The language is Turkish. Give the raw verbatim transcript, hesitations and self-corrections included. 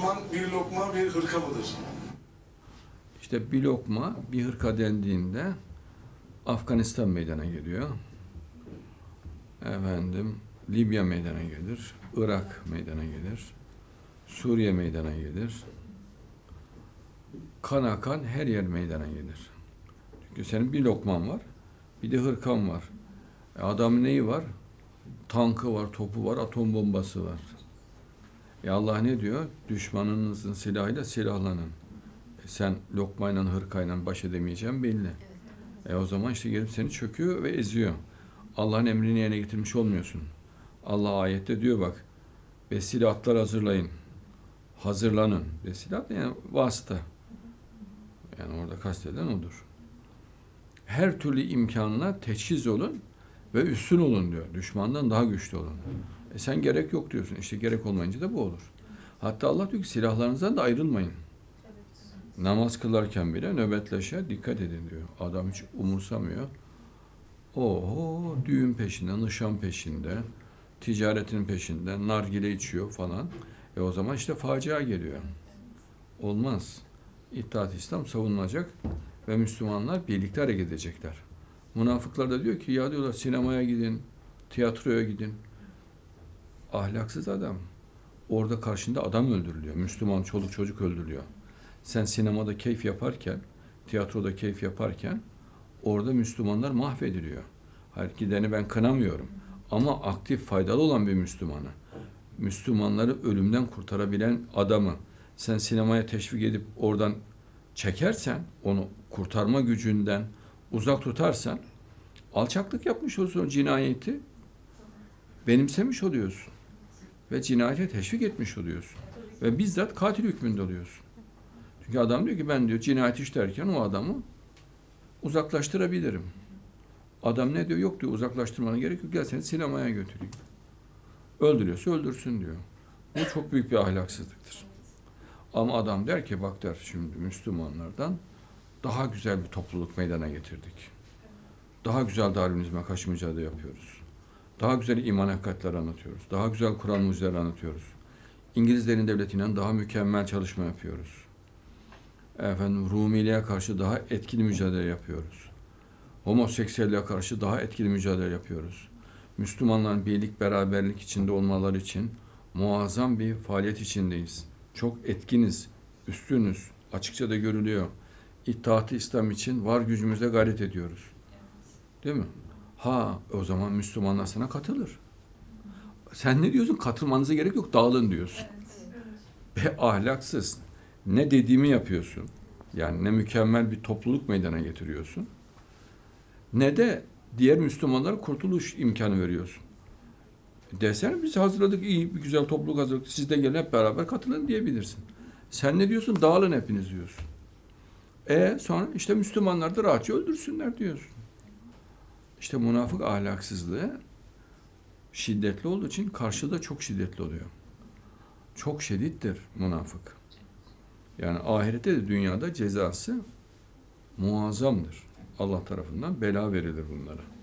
Müslüman bir lokma bir hırka mıdır? İşte bir lokma, bir hırka dendiğinde Afganistan meydana geliyor. Efendim, Libya meydana gelir, Irak meydana gelir, Suriye meydana gelir. Kan akan her yer meydana gelir. Çünkü senin bir lokman var, bir de hırkan var. E adamın neyi var? Tankı var, topu var, atom bombası var. E Allah ne diyor? Düşmanınızın silahıyla silahlanın. E sen lokmayla, hırkayla baş edemeyeceğin belli. E o zaman işte gelip seni çöküyor ve eziyor. Allah'ın emrini yerine getirmiş olmuyorsun. Allah ayette diyor bak, vesile atlar hazırlayın. Hazırlanın. Vesile at yani vasıta. Yani orada kasteden odur. Her türlü imkanla teçhiz olun ve üstün olun diyor. Düşmandan daha güçlü olun. E sen gerek yok diyorsun. İşte gerek olmayınca da bu olur. Hatta Allah diyor ki silahlarınızdan da ayrılmayın. Namaz kılarken bile nöbetleşe dikkat edin diyor. Adam hiç umursamıyor. Oho, düğün peşinde, nişan peşinde, ticaretin peşinde, nargile içiyor falan. E o zaman işte facia geliyor. Olmaz. İttihat İslam savunulacak ve Müslümanlar birlikte hareket edecekler. Münafıklar da diyor ki ya diyorlar sinemaya gidin, tiyatroya gidin. Ahlaksız adam. Orada karşında adam öldürülüyor. Müslüman çoluk çocuk öldürülüyor. Sen sinemada keyif yaparken, tiyatroda keyif yaparken orada Müslümanlar mahvediliyor. Hayır, gideni ben kınamıyorum. Ama aktif, faydalı olan bir Müslümanı, Müslümanları ölümden kurtarabilen adamı sen sinemaya teşvik edip oradan çekersen, onu kurtarma gücünden uzak tutarsan, alçaklık yapmış olursun, cinayeti benimsemiş oluyorsun. Ve cinayete teşvik etmiş oluyorsun. Ve bizzat katil hükmünde oluyorsun. Çünkü adam diyor ki ben diyor cinayet işlerken o adamı uzaklaştırabilirim. Adam ne diyor? Yok diyor, uzaklaştırmana gerek yok. Gel seni sinemaya götüreyim. Öldürüyorsa öldürsün diyor. Bu çok büyük bir ahlaksızlıktır. Ama adam der ki bak der şimdi Müslümanlardan daha güzel bir topluluk meydana getirdik. Daha güzel Darwinizme karşı mücadele yapıyoruz. Daha güzel iman hakikatleri anlatıyoruz. Daha güzel Kur'an mucizeleri anlatıyoruz. İngilizlerin devletiyle daha mükemmel çalışma yapıyoruz. Efendim Rumiliğe karşı daha etkili mücadele yapıyoruz. Homoseksüelliğe karşı daha etkili mücadele yapıyoruz. Müslümanların birlik, beraberlik içinde olmaları için muazzam bir faaliyet içindeyiz. Çok etkiniz, üstünüz, açıkça da görülüyor. İttihat-ı İslam için var gücümüzle gayret ediyoruz. Değil mi? Ha, o zaman Müslümanlar sana katılır. Sen ne diyorsun? Katılmanıza gerek yok, dağılın diyorsun. Ve ahlaksız. Ne dediğimi yapıyorsun. Yani ne mükemmel bir topluluk meydana getiriyorsun. Ne de diğer Müslümanlara kurtuluş imkanı veriyorsun. Desene biz hazırladık, iyi bir güzel topluluk hazırladık. Siz de gelin hep beraber katılın diyebilirsin. Sen ne diyorsun? Dağılın hepiniz diyorsun. E sonra işte Müslümanlar da rahatça öldürsünler diyorsun. İşte münafık ahlaksızlığı şiddetli olduğu için karşıda çok şiddetli oluyor. Çok şiddettir münafık. Yani ahirette de dünyada cezası muazzamdır. Allah tarafından bela verilir bunlara.